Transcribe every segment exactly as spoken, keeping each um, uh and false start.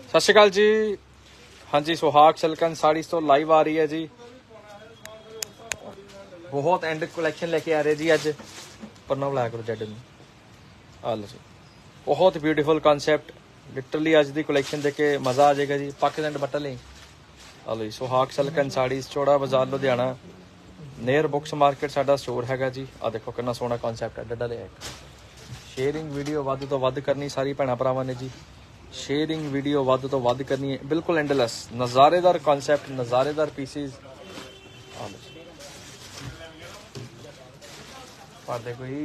सत श्री अकाल जी। हाँ जी, सुहाग सिल्कन साड़ीज तो लाइव आ रही है जी। बहुत एंड कलैक्शन लेके आ रहे जी अज। पन्ना बुलाया करो जैड में। आ लो जी, बहुत ब्यूटीफुल कॉन्सैप्ट। लिटरली अज की कलैक्शन देख के मज़ा आ जाएगा जी। पाकिस्तान दुपट्टा लें। आ लो जी, सुहाग silken sarees, Chaura Bazaar Ludhiana, near books market साडा स्टोर हैगा जी। आ देखो कितना सोहना कॉन्सैप्ट है। डड्डा लिया शेयरिंग वीडियो वध तो वध करनी सारी भैन भरावां ने जी। शेयरिंग वीडियो वध तो वध करनी है, बिल्कुल एंडलैस। नज़ारेदार कॉन्सैप्ट, नज़ारेदार पीसीज। पर देखो जी,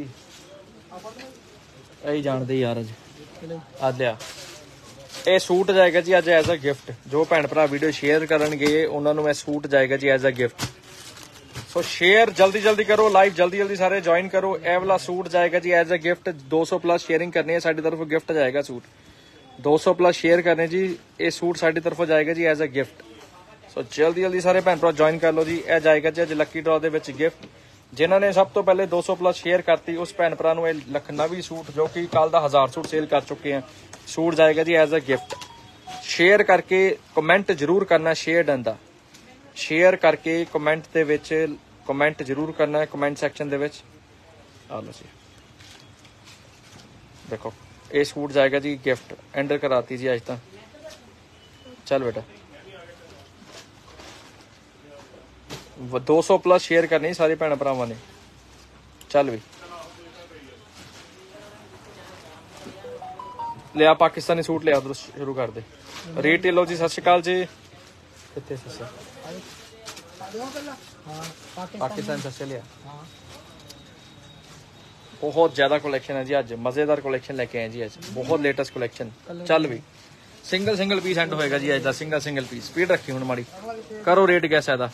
यही जानते यार अज अज लिया ये सूट जाएगा जी अज एज अ गिफ्ट। जो भैन भरा वीडियो शेयर करनगे उन्होंने मैं सूट जाएगा जी as a gift. So share जल्दी जल्दी करो, लाइव जल्दी जल्दी सारे ज्वाइन करो। ए वाला सूट जाएगा जी एज अ गिफ्ट। दो सौ प्लस शेयरिंग करनी है, साडी तरफ गिफ्ट जाएगा सूट। दो सौ प्लस शेयर करने जी, ये सूट साडी तरफों जाएगा जी एज अ गिफ्ट। सो जल्दी जल्दी सारे भैन भरा ज्वाइन कर लो जी। यह जाएगा जी अज लक्की ड्रॉ दे विच गिफ्ट। जिन्होंने सब तो पहले दो सौ प्लस शेयर करती उस भैन भरा नूं लखनवी सूट, जो कि कल का हज़ार सूट सेल कर चुके हैं, सूट जाएगा जी एज अ गिफ्ट। शेयर करके कमेंट जरूर करना, शेयर डन दा शेयर करके कमेंट दे विच कमेंट जरूर करना है, कमेंट सैक्शन दे विच। आ लो जी, देखो ये सूट जाएगा जी गिफ्ट। एंटर कराती जी अज तक। चल बेटा, दो सौ प्लस शेयर करनी सारी भैन भरावां ने। चल भी लिया पाकिस्तानी सूट लिया, उधर शुरू कर दे। रेट लो जी। सत श्री अकाल जी। कितने पाकिस्तान सस्ते लिया। बहुत ज्यादा कलेक्शन है जी अज। मजेदार कलेक्शन लेके आए जी अज, बहुत लेटेस्ट कलेक्शन। चल भी सिंगल सिंगल पीस एंड होएगा जी अज दा। Single single piece. स्पीड रखी हुण माड़ी करो। रेट गैस है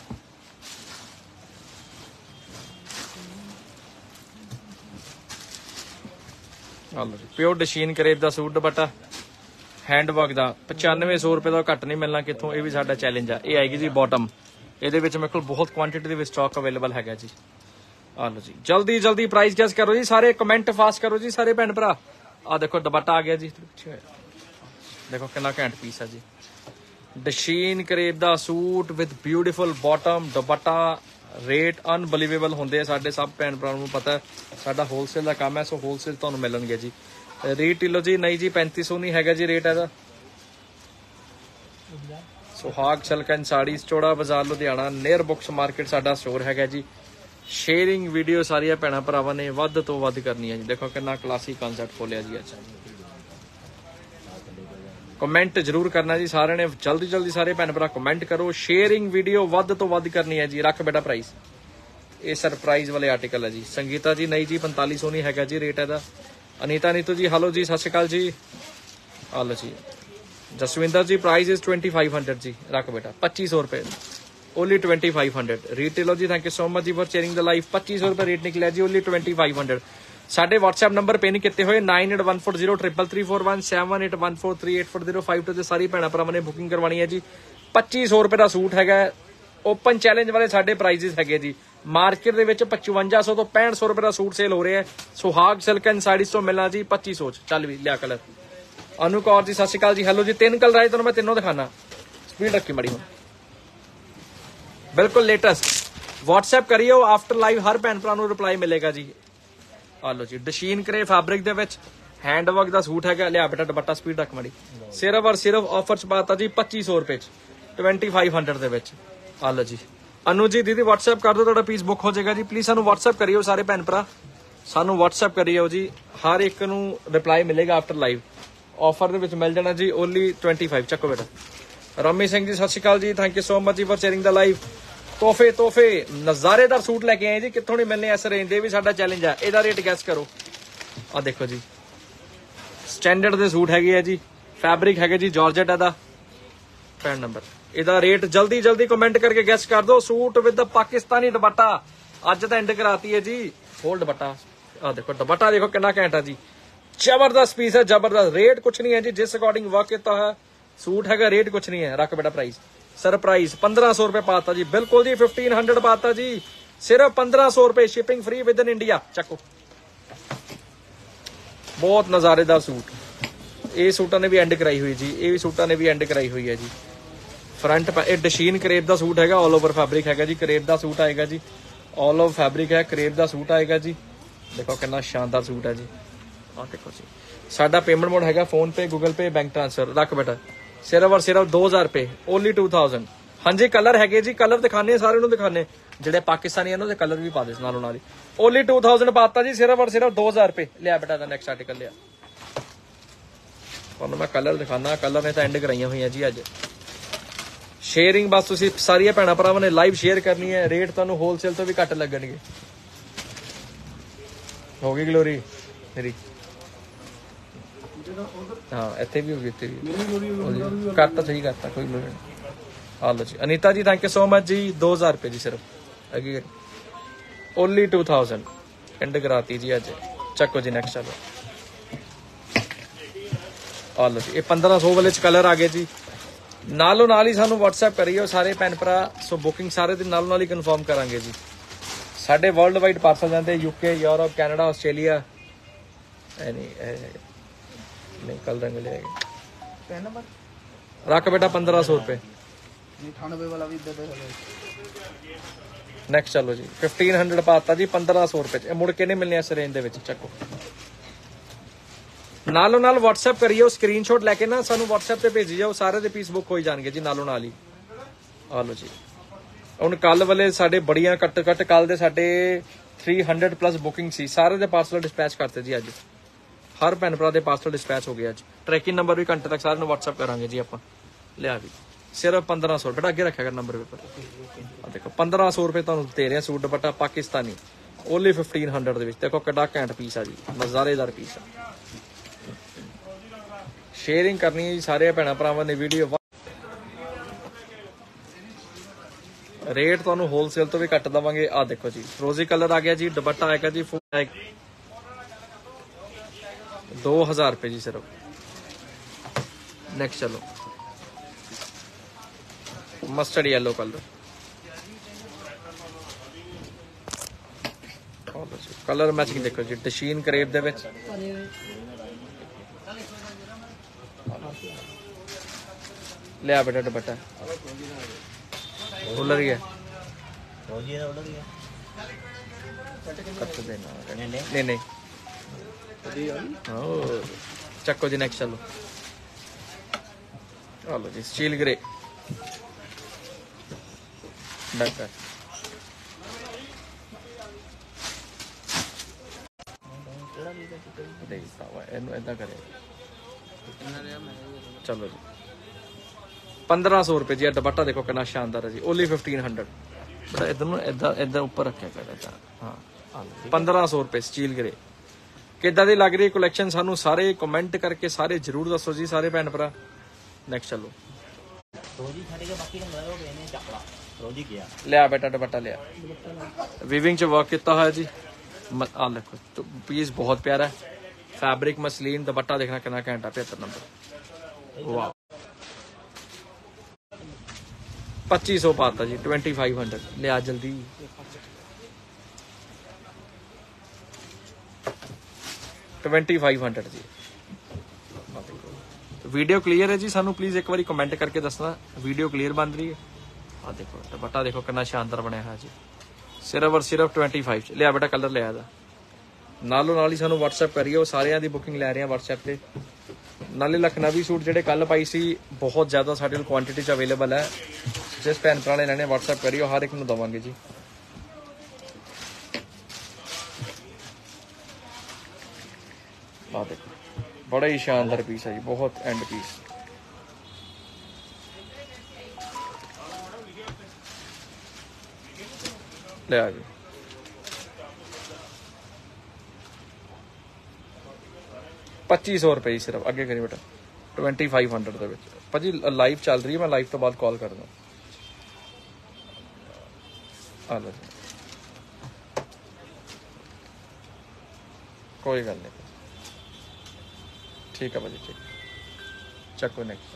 प्योर डशीन करेब का सूट दुपट्टा हैंडवर्क का पचानवे सौ रुपए का घट नहीं मिलना कितों। ये भी साडा चैलेंज है। ये आएगी जी बॉटम। ये मेरे को बहुत क्वांटिटी के स्टॉक अवेलेबल है जी। आ लो जी, जल्दी जल्दी प्राइस गैस करो जी सारे। कमेंट फास्ट करो जी सारे भैन भरा। आ देखो दुपट्टा आ गया जी। देखो कितना घैंट पीस है जी। डशीन करेब का suit with beautiful bottom dupatta. Rate unbelievable होंगे साडे सब भैन भरावां नूं पता है। साडा होलसेल का काम है, सो होलसेल तुहानूं मिलणगे जी। रेट लो जी। नहीं जी पैंती सौ नहीं है जी रेट है। सुहाग silken sarees, Chaura Bazaar Ludhiana, near books market साडा स्टोर है जी। शेयरिंग वीडियो सारिया भैन भरावां ने वध तो वध करनी है जी। देखो कितना क्लासिक कॉन्सैप्ट खोलिया जी। अच्छा कमेंट जरूर करना जी सारे ने। जल्दी जल्दी सारे भैन भरा कमेंट करो। शेयरिंग वीडियो वध तो वध करनी है जी। रख बेटा प्राइस। ये सरप्राइज वाले आर्टिकल है जी। संगीता जी नहीं जी पैंताली सौ नहीं है जी रेट है। अनीता नीतू जी हलो जी, सत श्री अकाल जी। हलो जी। Jasvinder ji price is twenty five hundred जी। रख बेटा पच्चीस सौ रुपए ओनली ट्वेंटी फाइव हंड्रेड। रिटेलो जी थैंक यू सो मच जी फॉर शेयरिंग द लाइव। पच्चीस सौ रुपए रेट निकलिया जी ओनली ट्वेंटी फाइव हंड्रेड। साडे व्हाट्सएप नंबर पिन किए हुए nine eight one four zero triple three four one seven eight one four three eight four zero five two. सारी भैन भरावां ने बुकिंग करवानी है जी। पच्चीस सौ रुपए का सूट है। ओपन चैलेंज वाले साडे प्राइजेस है जी। मार्केट दे विच पचवंजा सौ तो पैंठ सौ रुपए का सूट सेल हो रहा है। सुहाग सिल्कन साड़ीज तो मिलना जी पच्चीस सौ। चल भी लिया कलर। अनु कौर जी सत श्री अकाल जी। हेलो जी। तीन कलर आए तो मैं तीनों दिखाना। स्पीड रखी मड़ी हूं, बिल्कुल लेटेस्ट। व्हाट्सएप करियो आफ्टर लाइव, हर भैन भरा नूं रिप्लाई मिलेगा जी। आ लो जी, डशीन करे फैब्रिक दे विच हैंडवर्क का सूट है। लिया बेटा दुपट्टा। स्पीड रख मड़ी। सिर्फ और सिर्फ ऑफर च पाता जी पच्ची सौ रुपए ट्वेंटी फाइव हंड्रेड दे विच। आ लो जी। अनु जी दीदी व्हाट्सएप कर दो, थोड़ा पीस बुक हो जाएगा जी। प्लीज सानू व्हाट्सएप करियो सारे भैन भरा, सानू व्हाट्सएप करियो जी। हर एक नूं रिप्लाई मिलेगा आफ्टर लाइव। ऑफर दे विच मिल जाना जी ओनली ट्वेंटी फाइव। चको बेटा। रमी सिंह जी सत श्री अकाल जी। थैंक यू सो मच जी फॉर शेयरिंग द लाइव। तोहफे तोहफे नज़ारेदार सूट लेके आए जी। कितों नहीं मिलने इस रेंज दे भी साडा चैलेंज है। एदा रेट गैस करो। आ देखो जी, स्टैंडर्ड दे सूट है जी। फैब्रिक है जी जॉर्जेट दा। पैन नंबर एदा रेट जल्दी जल्दी कमेंट करके गैस कर दो। सूट विद पाकिस्तानी दुपट्टा अज तो एंड कराती है जी। होल दुपट्टा। आ देखो दुपट्टा देखो कितना घैंट है जी। जबरदस्त पीस है, जबरदस्त। रेट कुछ नहीं है जी, जिस अकॉर्डिंग वर्क किया है सूट है। रेट कुछ नहीं है। रख बेटा प्राइस। सरप्राइज पंद्रह सौ रुपए पाता जी। बिल्कुल जी फिफ्टीन हंड्रेड पाता जी। सिर्फ पंद्रह सौ रुपए, shipping free within India. चको बहुत नजारेदार सूट। ਇਹ ਸੂਟਾਂ ਨੇ ਵੀ ਐਂਡ ਕਰਾਈ ਹੋਈ ਜੀ, ਇਹ ਵੀ ਸੂਟਾਂ ਨੇ ਵੀ ਐਂਡ ਕਰਾਈ ਹੋਈ ਹੈ ਜੀ। ਫਰੰਟ ਇਹ ਡਸ਼ੀਨ ਕਰੇਪ ਦਾ ਸੂਟ ਹੈਗਾ, ਆਲ ਓਵਰ ਫੈਬਰਿਕ ਹੈਗਾ ਜੀ, ਕਰੇਪ ਦਾ ਸੂਟ ਆਏਗਾ ਜੀ, ਆਲ ਓਵਰ ਫੈਬਰਿਕ ਹੈ, ਕਰੇਪ ਦਾ ਸੂਟ ਆਏਗਾ ਜੀ। ਦੇਖੋ ਕਿੰਨਾ ਸ਼ਾਨਦਾਰ ਸੂਟ ਹੈ ਜੀ। ਆਹ ਦੇਖੋ ਜੀ, ਸਾਡਾ ਪੇਮੈਂਟ ਮੋਡ ਹੈਗਾ PhonePe, Google Pay, bank transfer. रख बेटा सिर्फ और सिर्फ दो हज़ार रुपए, ओनली टू थाउजेंड। हाँ जी कलर है जी, कलर दिखाने सारे नूं दिखाने, ਜਿਹੜੇ ਪਾਕਿਸਤਾਨੀ ਇਹਨਾਂ ਦੇ ਕਲਰ ਵੀ ਪਾ ਦੇ ਨਾਲੋਂ ਨਾਲ ਹੀ। ਓਨਲੀ टू थाउजेंड ਪਾਤਾ ਜੀ, ਸਿਰਫ ਔਰ ਸਿਰਫ दो हज़ार रुपए। ਲਿਆ ਬੇਟਾ ਦਾ ਨੈਕਸਟ ਆਰਟੀਕਲ ਲਿਆ। ਤੁਹਾਨੂੰ ਮੈਂ ਕਲਰ ਦਿਖਾਣਾ, ਕਲਰ ਨੇ ਤਾਂ ਐਂਡ ਕਰਾਈਆਂ ਹੋਈਆਂ ਜੀ ਅੱਜ। ਸ਼ੇਅਰਿੰਗ ਬਸ ਤੁਸੀਂ ਸਾਰੀਆਂ ਭੈਣਾਂ ਭਰਾਵਾਂ ਨੇ ਲਾਈਵ ਸ਼ੇਅਰ ਕਰਨੀ ਹੈ, ਰੇਟ ਤੁਹਾਨੂੰ ਹੋਲਸੇਲ ਤੋਂ ਵੀ ਘੱਟ ਲੱਗਣਗੇ। ਹੋ ਗਈ ਗਲੋਰੀ ਮੇਰੀ? हाँ इतने भी होगी, इतने भी करता सही करता, कोई लोड़ नहीं। आ लो जी Anita ji, thank you so much जी। दो हज़ार रुपये जी सिर्फ अगे, ओनली टू थाउजेंड एंड कराती जी अज। चको जी नैक्सट चलो। आ लो जी ये पंद्रह सौ वाले कलर आ गए जी। नालों नाल ही सानू व्हाट्सएप करिए सारे भैन भरा। सो बुकिंग सारे दिन नालों नाल ही कन्फर्म करांगे जी। साढ़े वर्ल्ड वाइड पार्सल जाते यूके, यूरोप, कैनेडा, ऑस्ट्रेलिया। नहीं नहीं कल रंग ले आएंगे। रख बेटा पंद्रह सौ रुपये। नैक्सट चलो जी, फिफ्टीन हंड्रेड पाता जी, पंद्रह सौ रुपये मुड़ के नहीं मिलने इस रेंज के। चको नालों नाल व्हाट्सएप करिए, स्क्रीनशॉट लैके ना सानू व्हाट्सएप पे भेजी जाओ, सारे दे पीस बुक हो जाएंगे जी नालों नाल ही। आ लो जी हुण कल वाले साडे बड़ियां घट घट कल दे साडे थ्री हंड्रेड प्लस बुकिंग सी, सारे दे पार्सल डिस्पैच करते जी अज। हर भैन भरा दे पार्सल डिस्पैच हो गया अज। ट्रैकिंग नंबर भी घंटे तक सारे व्हाट्सएप करांगे जी आपां। लिया भी सिर्फ पंद्रह सौ रुपये अगे रखा कर नंबर पेपर। देखो पंद्रह सौ रुपये तुहानूं दे रहे suit dupatta Pakistani, only fifteen hundred दे विच। देखो किड्डा घैंट पीस आ जी, नज़ारेदार पीस आ। शेयरिंग करनी है जी सारे भैन भरावां ने वीडियो। रेट तो होलसेल तो भी घट देवांगे। आ देखो जी रोजी कलर आ गया जी, दुपट्टा आएगा जी फुल दो हजार रुपये जी सिर्फ। नेक्स्ट चलो mustard yellow colour. Colour matching देखो जी, डशीन करेब दे विच। लिया बेटा दुपट्टा उलर ही है, नहीं नहीं चक्को जी नेक्स्ट चलो। चलो जी स्टील ग्रे डकर। चलो जी पंद्रह सौ रुपये जी। दुपट्टा देखो कितना शानदार है जी, ओनली फिफ्टीन हंड्रेड। बड़ा इधर इधर इधर ऊपर रखा कर। हाँ पंद्रह सौ रुपये स्टील ग्रे। किद्दां दी लग रही कलैक्शन सानू सारे कमेंट करके सारे जरूर दसो जी सारे भैन भरा। नैक्सट चलो लिया बेटा दुपट्टा लिया, वीविंग च वर्क किया है जी। आ देखो तो पीस बहुत प्यारा है, फैब्रिक मसलीन। दुपट्टा देखना कितना घंटा पचहत्तर नंबर। वाह पच्चीस सौ पाता जी, ट्वेंटी फाइव हंड्रेड। लिया जल्दी ट्वेंटी फाइव हंड्रेड जी। वीडियो क्लीयर है जी, सानू प्लीज एक बार कमेंट करके दसना वीडियो क्लीयर बन रही है। आ देखो दुपट्टा देखो कितना शानदार बनया है जी, सिर्फ और सिर्फ ट्वेंटी फाइव। लिया बेटा कलर लिया था नालों नाल ही सानू व्हाट्सएप करिए, सारियां दी बुकिंग लै रहे हैं व्हाट्सएप पे। नाले लखनवी सूट जेडे कल पाई सी बहुत ज्यादा साडे कोल क्वांटिटी च अवेलेबल है। जिस भैन भरा ने लेने व्हाट्सएप करिए, हर एक नूं दवांगे जी। आ देखो बड़ा ही शानदार पीस है जी, बहुत एंड पीस। ले आ जी पच्ची सौ रुपये सिर्फ। अगे करी बेटा ट्वेंटी फाइव हंड्रेड भाजी। लाइव चल रही है, मैं लाइव तो बाद कॉल कर दूँ। आ लो जी कोई गल नहीं, ठीक है भाजी ठीक। चको नेक्स्ट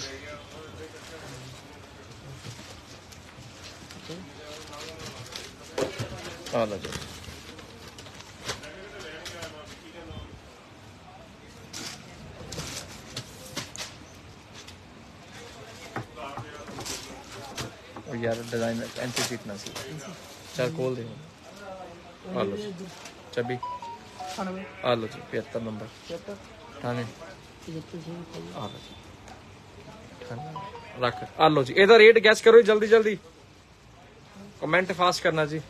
आ लो जी और यार डिजाइन एंटी सीट ना सी चल खोल दे आ लो जी छब्बी आ लो जी पचहत्तर नंबर ठाने आ लो जी रख आ लो जी ਇਹਦਾ ਰੇਟ ਗੈਸ ਕਰੋ ਜਲਦੀ ਜਲਦੀ ਕਮੈਂਟ ਫਾਸਟ ਕਰਨਾ ਜੀ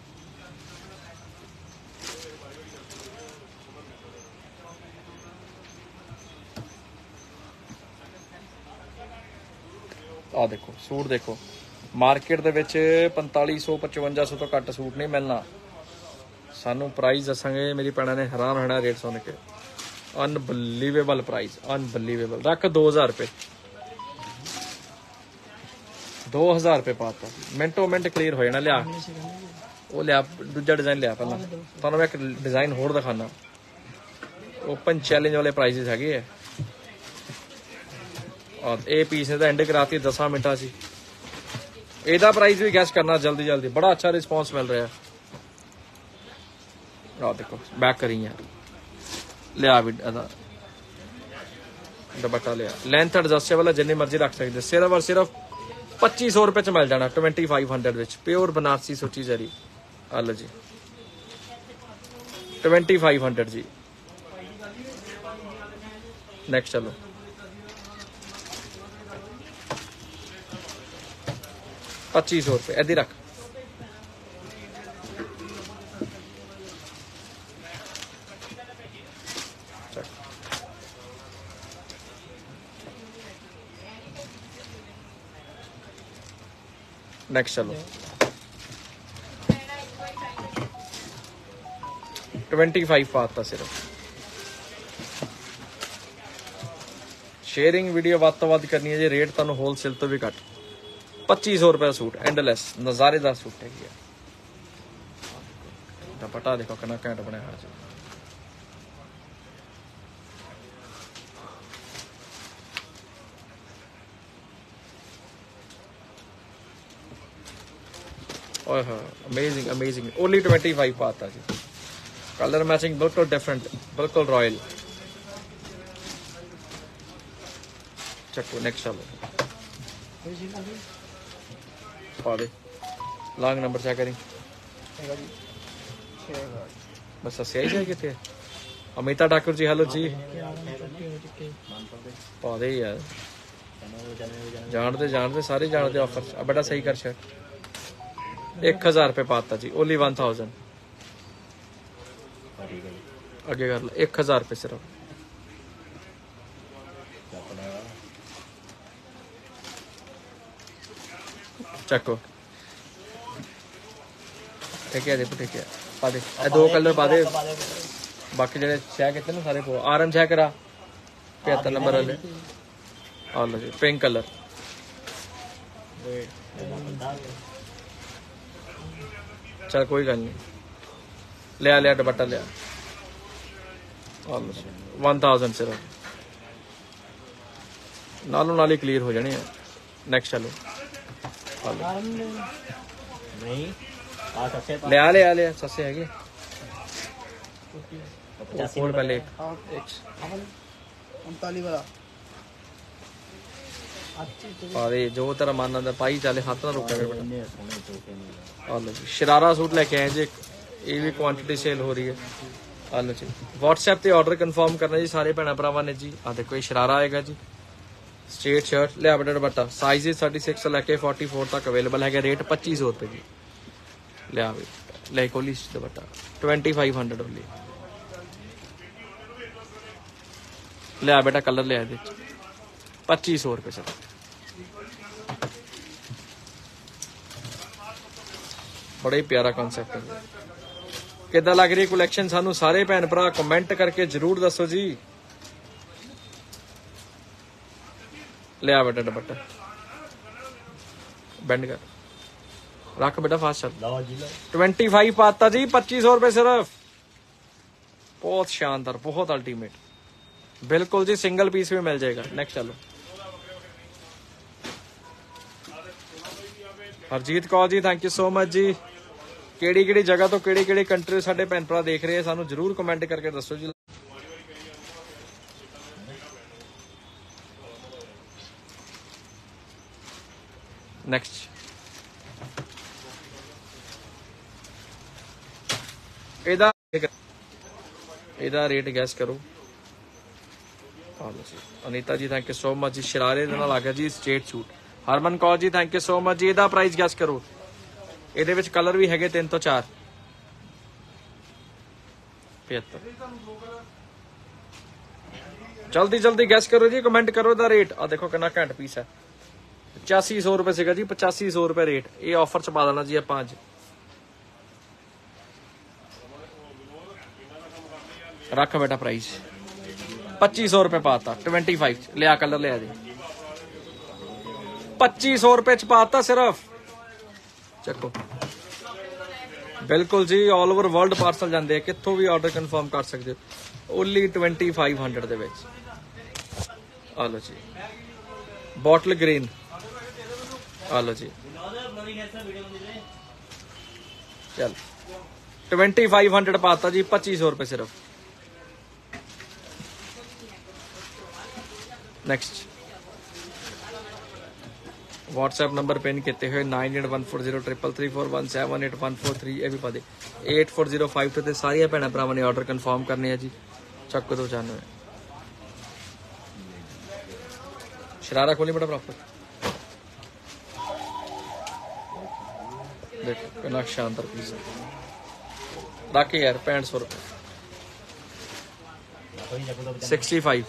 ਆ ਦੇਖੋ ਸੂਟ ਦੇਖੋ ਮਾਰਕੀਟ ਦੇ ਵਿੱਚ पैंतालीस सौ पचवंजा सौ ਤੋਂ ਘੱਟ ਸੂਟ ਨਹੀਂ ਮਿਲਣਾ ਸਾਨੂੰ ਪ੍ਰਾਈਸ ਦੱਸਾਂਗੇ ਮੇਰੀ ਭੈਣਾਂ ਨੇ ਹੈਰਾਨ ਹੋਣਾ ਰੇਟ ਸੁਣ ਕੇ ਅਨਬਲੀਵੇਬਲ ਪ੍ਰਾਈਸ ਅਨਬਲੀਵੇਬਲ ਰੱਖ दो हज़ार रुपए दो हज़ार रुपए पाता मिनटों मिनट क्लीयर हो जाना लिया वो लिया दूजा डिजाइन लिया पहला तुहानू मैं एक डिजाइन होर दिखाना ओपन चैलेंज वाले प्राइजेस है और ये पीस ने तो एंड कराती दस मिनटा से ਇਹਦਾ प्राइस भी गैस करना जल्दी जल्दी बड़ा अच्छा रिस्पॉन्स मिल रहा है आ देखो बैक करी है लिया भी दुपट्टा लिया लेंथ एडजस्टेबल है जिन्नी मर्जी रख सकते सिर्फ और सिर्फ पच्ची सौ रुपए च मिल जाना ट्वेंटी फाइव हंड्रेड विच प्योर बनारसी सोची जरी आ लो जी ट्वेंटी फाइव हंड्रेड जी नेक्स्ट चलो पच्चीस सौ रुपए इधर रख नेक्स्ट चलो ट्वेंटी फाइव पाता सिर्फ शेयरिंग वीडियो वध तो वध करनी है जी रेट तुहानू होलसेल तो भी घट पच्ची सौ रुपए सूट एंडलेस नजारेदार सूट है दुपट्टा देखो कितना घैंट बनाया जी amazing amazing only twenty five पाता जी कलर मैचिंग बिल्कुल डिफरेंट बिल्कुल रॉयल चक्को नेक्स्ट चलो पा दे लॉन्ग नंबर चेक करी बस सही जाए कितने अमिता ठाकुर जी हेलो जी पा दे यार जानते जानते सारे जानते ऑफर बेटा सही कर शर्ट एक हजार रुपये पाता जी ओनली वन थाउजेंड आगे कर लो एक हजार रुपये सिर्फ चको ठीक है देखो ठीक है पा दे दो कलर पा दे बाकी जेडे छह कितने ना सारे पो आरम छह करा पचहत्तर नंबर वाले आ लो जी पिंक कलर चल कोई गल नहीं लिया लिया दुपट्टा लिया वन थाउजेंड सिर्फ नालों नाल ही क्लियर हो जाने नेक्स्ट चलो लिया लिया लिया सस्ते है पहले अरे जो तेरा मन आता पाई चले हाथ ना रुका जी शरारा सूट लेके आए जी ये भी क्वांटिटी सेल हो रही है आ लो जी व्हाट्सएप पे ऑर्डर कंफर्म करना जी सारे भैन भरावां ने जी आ देखो ये शरारा आएगा जी स्ट्रेट शर्ट लिया बेटा दुपट्टा साइज थर्टी सिक्स लैके फोर्टी फोर तक अवेलेबल है रेट पच्ची सौ रुपये जी लिया ले कोली dupatta twenty five hundred only लिया बेटा कलर लिया पच्ची सौ रुपये सर बड़ा ही प्यारा कॉन्सेप्ट है किदा लग रही कलैक्शन सानू सारे भैन भरा कमेंट करके जरूर दसो जी लिया बेटा दुपट्टा बेंड कर रख बेटा फास्ट चल ट्वेंटी फाइव पाता जी पच्चीस सौ रुपये सिर्फ बहुत शानदार बहुत अल्टीमेट बिल्कुल जी सिंगल पीस भी मिल जाएगा नेक्स्ट चलो Harjeet Kaur ji thank you so much जी केड़ी केड़ी जगह तो केड़ी केड़ी कंट्री साडे भैन भरा देख रहे हैं सानू जरूर कमेंट करके दसो जी नेक्स्ट ਇਹਦਾ ਇਹਦਾ ਰੇਟ ਗੈਸ ਕਰੋ। Anita ji thank you so much जी। शरारे ਦੇ ਨਾਲ ਆ ਗਿਆ ਜੀ state suit. Harman Kaur ji thank you so much ਜੀ। ਇਹਦਾ ਪ੍ਰਾਈਸ ਗੈਸ ਕਰੋ। ਇਹਦੇ ਵਿੱਚ ਕਲਰ ਵੀ ਹੈਗੇ ਤਿੰਨ ਤੋਂ ਚਾਰ। पचहत्तर। जल्दी जल्दी गैस करो जी, कमेंट करो दा रेट। आ देखो कितना घंट पीस है। पचासी सौ रुपए सीगा जी, पचासी सौ रुपए रेट। ये ऑफर च पा देना जी आप अज। रख बेटा प्राइस पच्ची सौ रुपए पाता। ट्वेंटी फाइव लिया कलर लिया जी। पच्ची सौ रुपए च पाता सिर्फ। चको बिल्कुल जी, ऑल ओवर वर्ल्ड पार्सल जाते हैं, कितों भी ऑर्डर कन्फर्म कर सकते हो। ओनली ट्वेंटी फाइव हंड्रेड दे विच। आ लो जी बॉटल ग्रीन। आ लो जी चल ट्वेंटी फाइव हंड्रेड पाता जी। पच्ची सौ रुपए सिर्फ। नेक्स्ट व्हाट्सएप नंबर पिन किते हुए nine eight one four zero triple three four one seven eight one four three. ये भी पा दे eight four zero five two. तो सारिया भैन भरावां ने ऑर्डर कन्फर्म करने हैं जी। चक दो चानवे। शरारा खोली बड़ा प्रॉपर। देखो कितना शानदार पीस है। रख यार पैंठ सौ रुपये। सिक्सटी फाइव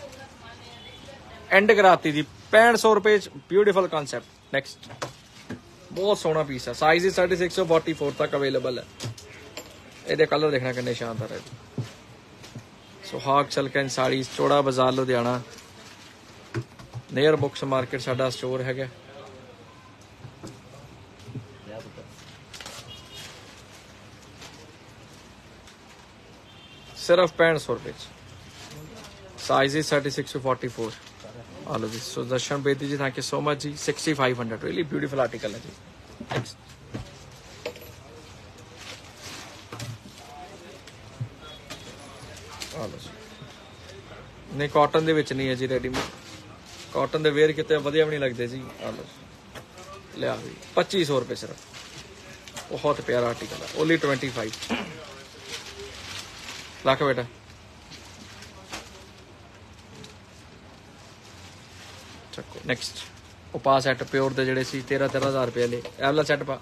एंड कराती जी पैंठ सौ रुपए। Beautiful concept. नेक्स्ट बहुत सोहना पीस है। साइज थर्टी सिक्स सौ फोर्टी फोर तक अवेलेबल है। ये कलर देखना कितने शानदार है। सुहाग silk sari Chaura Bazaar Ludhiana. Near books market साडा स्टोर है। सिर्फ पैंठ सौ रुपए। Size thirty six to forty four. Hello जी Sudarshan Bedi ji thank you so much जी। Sixty five hundred really beautiful article है जी। हेलो जी नहीं कॉटन दे विच नहीं है जी रेडीमेड। कॉटन दे वेयर किते वधिया भी नहीं लगते जी। हेलो लिया जी पच्ची सौ रुपये सिर्फ। बहुत प्यारा आर्टिकल है। Only twenty five. रख बेटा। चको नेक्स्ट उपा सैट प्योर दे जेडे सी तेरह तेरह हज़ार रुपये ले। एवला सैट पा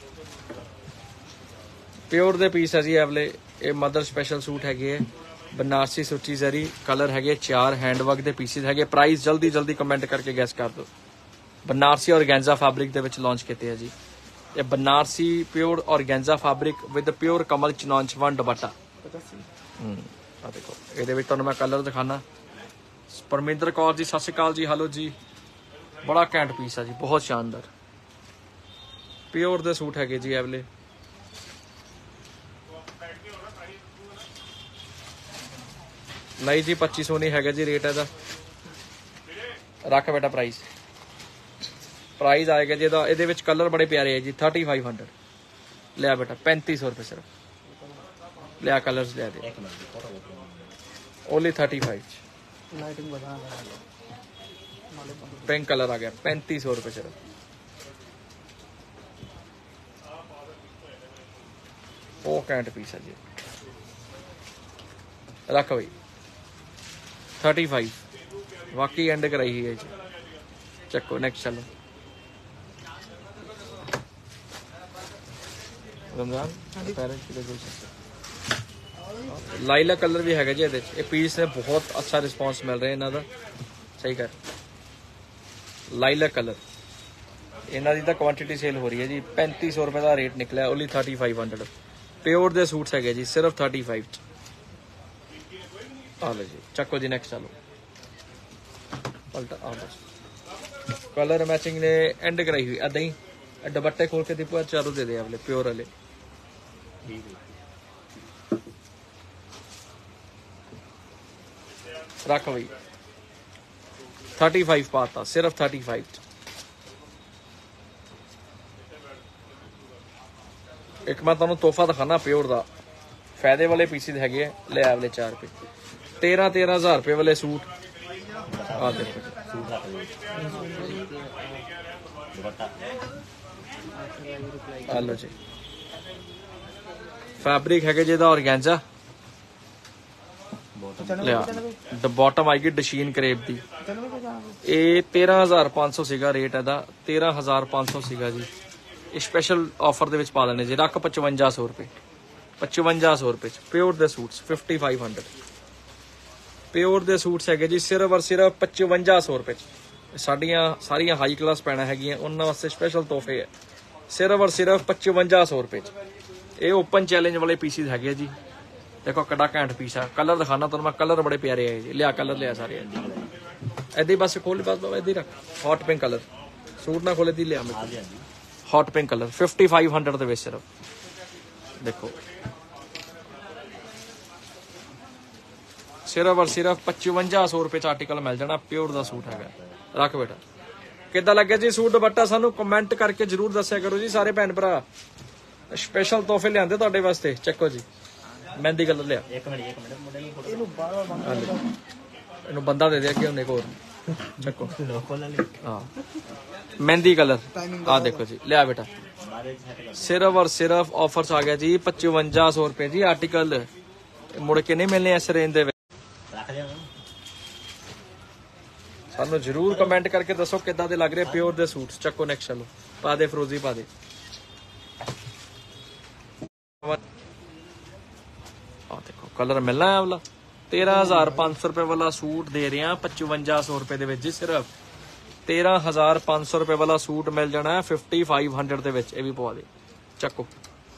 प्योर दे पीस है जी एवले। ये मदर स्पेशल सूट है बनारसी सुची जरी। कलर है चार। हैंडवर्क दे पीसिस है। प्राइस जल्दी जल्दी कमेंट करके गैस कर दो। बनारसी और गैंजा फैब्रिक दे विच लॉन्च किए है जी। ये बनारसी प्योर और गैंजा फैब्रिक विद प्योर कमल चिनॉन वन दुपट्टा। देखो ये मैं कलर दिखाना। परमिंदर कौर जी सत श्री अकाल जी। हेलो जी बड़ा घैंट पीस है जी बहुत शानदार। प्योर दे सूट है जी एवले। नहीं जी पच्ची सौ नहीं है जी रेट है। रख बेटा प्राइस। प्राइस आएगा जी ये कलर बड़े प्यारे है जी। थर्टी फाइव हंड्रेड लिया बेटा। पैंतीस सौ रुपये सिर्फ। लिया कलर्स लिया दे। Only thirty five. Pink colour आ गया। पैंतीस सौ रुपये सिर्फ। वो कैंट पीस है जी। रख भाई थर्टी फाइव। वाकई एंड कराई ही है जी। चको नेक्स्ट चलो। रमजान लाइला कलर भी है जी। ये पीस ने बहुत अच्छा रिस्पॉन्स मिल रहा है इन्हों का। सही कर लाइला कलर इन्हों की तो क्वांटिटी सेल हो रही है जी। पैंती सौ रुपये का रेट निकला। Only thirty five hundred. Pure दे सूट्स है जी सिर्फ थर्टी फाइव। आ लो जी चको जी नेक्स्ट चलो। पलटा आ लो कलर मैचिंग ने एंड कराई हुई। अदा ही दुपट्टे खोल के दीपू चारों दे दे वाले प्योर वाले। रख भाई थर्टी फाइव पाता सिर्फ थर्टी फाइव। एक मैं तुहानू तोहफा दिखाना प्योर का। फायदे वाले पीसिस है ले वाले चार रुपये। तेरह तेरह हज़ार रुपये वाले सूट। आ देखो हेलो जी फैब्रिक है जी ऑर्गेंजा लिया बॉटम आएगी डशीन करेब दी ये तेरह हज़ार पाँच सौ सीगा रेट है तेरह हज़ार पाँच सौ सीगा जी स्पेशल ऑफर दे विच पा देने जी रख पचवंजा सौ रुपए पचवंजा सौ रुपए प्योर दे suits fifty five hundred pure दे सूट्स है जी सिर्फ और सिर्फ पचवंजा सौ रुपए साडियां सारियां हाई क्लास पैना है उन्होंने वास्ते स्पेशल तोहफे है सिर्फ और सिर्फ पचवंजा सौ रुपए ये ओपन चैलेंज वाले पीसीज है जी देखो कड़ा घैंट पीस है कलर दिखाना तुम कलर बड़े प्यारे है जी लिया कलर लिया सारे इदा बस खोल बस इदा रख हॉट पिंक कलर सूट ना खोले दी लिया hot pink colour fifty five hundred दे सिर्फ देखो सिर्फ और सिर्फ पचवंजा सौ रुपए आर्टिकल मिल जाना प्योर का सूट है रख बेटा किदा लगे जी सूट दुपट्टा सानू कमेंट करके जरूर दस्या करो जी सारे भैन भरा स्पेशल तोहफे लियाते तुहाडे वास्ते चेको जी मेहंदी कलर लिया इनू बंदा दे दिया कि एक होर चेको हाँ मेहंदी कलर आ देखो जी लिया बेटा सिर्फ और सिर्फ ऑफर्स आ गया जी पचवंजा सौ रुपए जी आर्टिकल मुड़ के नहीं मिलने इस रेंज दे सानू जरूर कमेंट करके दसो किदां दे लग रहे प्योर दे सूट्स चक्को नेक्स्ट चलो पा दे फरोजी पा दे देखो कलर मिलना है वाला तेरह हजार पांच सौ रुपए वाला सूट दे रहे हैं पचवंजा सौ रुपए दे विच सिर्फ तेरह हजार पांच सौ रुपए वाला सूट मिल जाना है फिफ्टी फाइव हंड्रेड दे विच ये भी पवा दे चक्को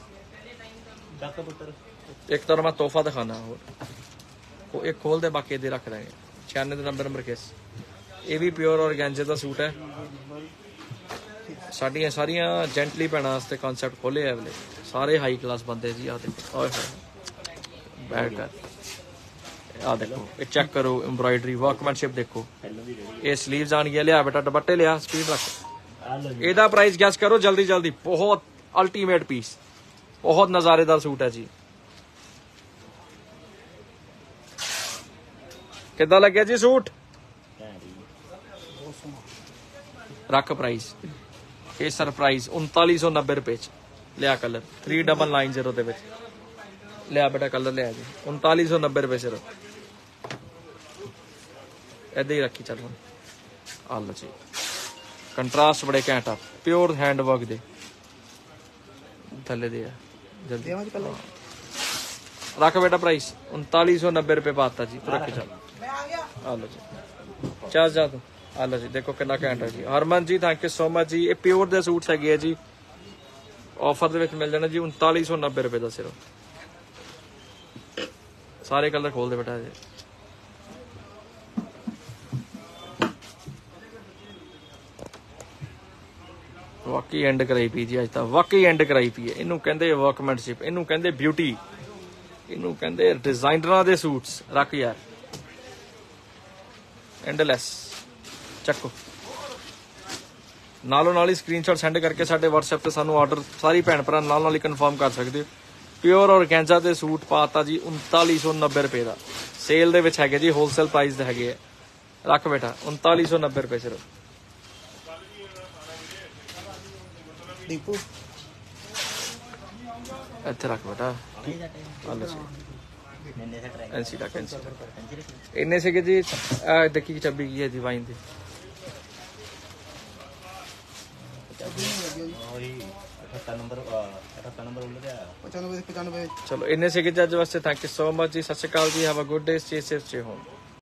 एक तरह मैं तोहफा दिखाना और एक खोल दे बाकी दे रख देंगे छियानवे नंबर नंबर केस ये भी प्योर ऑर्गेंजे का सूट है साड़ियाँ सारियां जेंटली भैनों वास्ते कॉन्सैप्ट खोले है वाले सारे हाई क्लास बंदे जी आ देखो बैठ कर आ देखो ये चेक करो एम्ब्रॉयडरी वर्कमैनशिप देखो ये स्लीव्स आन गया लिया बेटा दुपट्टे लिया स्पीड रख एदा प्राइस गैस करो जल्दी जल्दी बहुत अल्टीमेट पीस बहुत नजारेदार सूट है जी किदा लगे जी सूट रख प्राइस ये सरप्राइज उनताली सौ नब्बे रुपए लिया colour three double nine zero दे लिया बेटा कलर लिया जी उनताली सौ नब्बे रुपए सिर्फ इदा ही रखी चल आ लो जी कंट्रास्ट बड़े घैंट आ प्योर हैंड वर्क दे थले दे जल्दी रख बेटा प्राइस उनताली सौ नब्बे रुपए पाता जी रख चल आ लो जी चल जा तू आ लो जी देखो कितना घैंट है जी Harman ji thank you so much जी ये प्योर दे सूट्स है जी ऑफर दे विच मिल जाना जी उनताली सौ नब्बे रुपए का सिर्फ सारे कलर खोल दे बेटा जी वाकई एंड कराई पी जी अज तक वाकई एंड कराई पी है इनू कहंदे वर्कमैनशिप इनू कहंदे ब्यूटी इनू कहंदे डिजाइनरां दे सूट्स रख यार एंडलेस चक्को नालों नाल ही स्क्रीनशॉट सेंड करके साडे व्हाट्सएप ते सानू ऑर्डर सारी भैन भरा नाल नाल ही कन्फर्म कर सकते हो प्योर ऑर्गेंजा दे सूट पाता जी उनताली सौ नब्बे रुपए का सेल दे विच हैगे जी होलसेल प्राइस दे हैगे रख बेटा उनताली सौ नब्बे रुपए सिर्फ दीपू इत्थे रख बेटा एनसी तक एनसी इन्ने से जी देखी छब्बी की है जी वाइन दी चलो इन्ने से अज वास्ते थैंक यू सो मच जी सत श्री अकाल जी have a good day stay safe stay home